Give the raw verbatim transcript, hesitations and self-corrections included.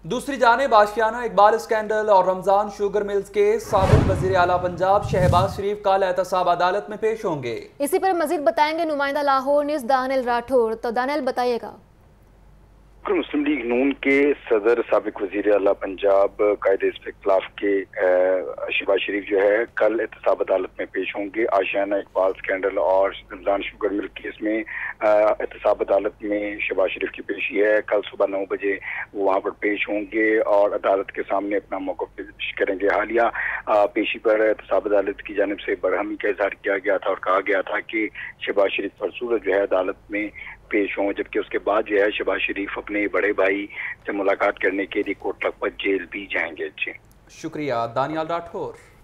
दूसरी जानिब आशियाना इकबाल स्कैंडल और रमजान शुगर मिल्स के साबिक वजीर आला पंजाब शहबाज शरीफ कल एहतसाब अदालत में पेश होंगे। इसी पर मजीद बताएंगे नुमाइंदा लाहौर न्यूज़ दानियल राठौर। तो दानियल बताइएगा। मुस्लिम लीग नून के सदर साबिक वजीर आला पंजाब कायदे इख्तिलाफ के शहबाज शरीफ जो है कल एहतसाब अदालत में पेश होंगे। आशियाना इकबाल स्कैंडल और रमजान शुगर मिल केस में एहतसाब अदालत में शहबाज शरीफ की पेशी है। कल सुबह नौ बजे वो वहाँ पर पेश होंगे और अदालत के सामने अपना मौक़िफ़ पेश करेंगे। हालिया पेशी पर एहतसाब अदालत की जानिब से बरहमी का इजहार किया गया था और कहा गया था कि शहबाज शरीफ पर सूरत जो है अदालत में पेश हों, जबकि उसके बाद जो है शहबाज शरीफ अपने बड़े भाई से मुलाकात करने के लिए कोटलखपत जेल भी जाएंगे। जी शुक्रिया दानियाल राठौर।